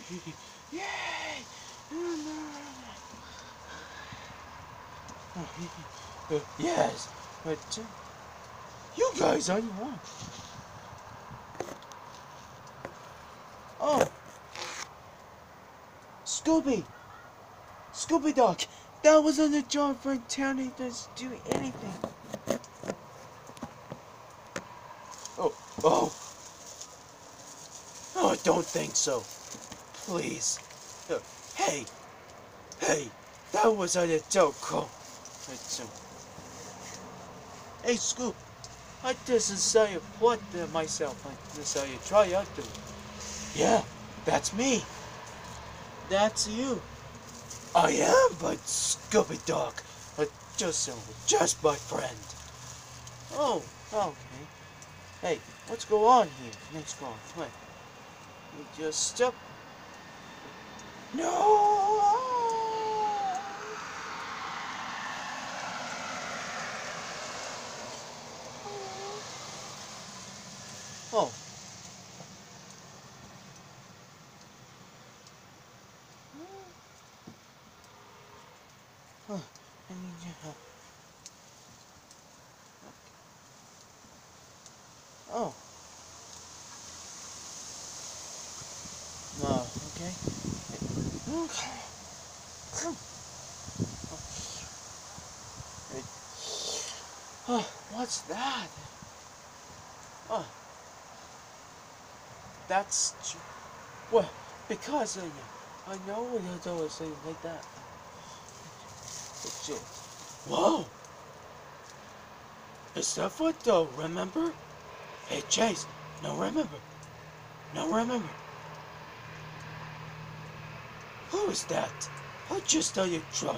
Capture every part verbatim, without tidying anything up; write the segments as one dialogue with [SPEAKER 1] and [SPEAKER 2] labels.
[SPEAKER 1] Yay! Uh, yes, but uh, you guys are you want? Oh, Scooby, Scooby Dog, that wasn't a job for Tony to do anything. Oh, oh, oh, I don't think so. Please, uh, hey, hey, that wasn't a joke. It's, uh, hey, Scoop. I just say what uh, myself. I just say try out to. Yeah, that's me. That's you. I am, but Scooby Dog. But just uh, just my friend. Oh, okay. Hey, what's go on here? Let's go. Wait. You just step. No. Oh. Huh. I mean, yeah. Oh. Oh, okay. Oh, what's that? Oh, that's well, because uh, I know what you're always saying like that. It's just, whoa, is that what though? Remember? Hey Chase, no remember, no remember. Who is that? I just tell you try.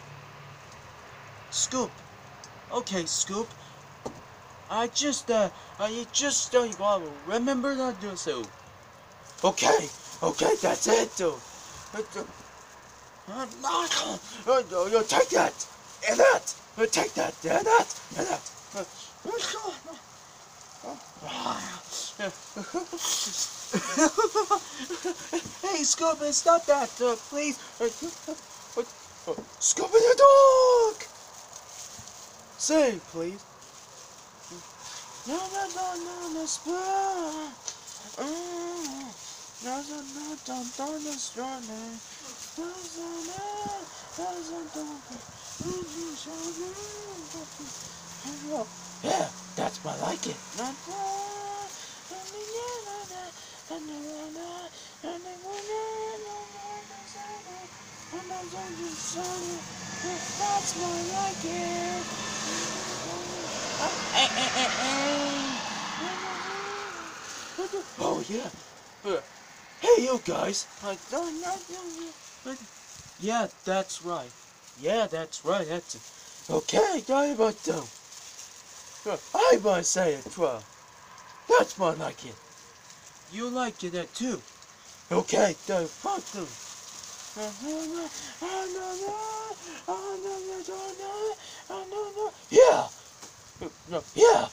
[SPEAKER 1] Scoop. Okay, Scoop. I just uh, I just tell you what. Remember that do so. Okay, okay, that's it, dude. Uh, uh, uh, you take that, and that, uh, take that, and that, and that. Uh, Hey, Scooby, stop that, uh, please. Uh, uh, uh, Scooby the dog! Say, please. No, no, no, no, no, spoon. No, no, no, don't, don't destroy me. Yeah, that's my like it. That's more like it. Oh yeah. Uh, hey you guys. I don't know. Yeah, that's right. Yeah, that's right. That's it. Okay, I about to. I might say it, try. That's more like it. You like it that too. Okay, the fuck them. Yeah. No, yeah.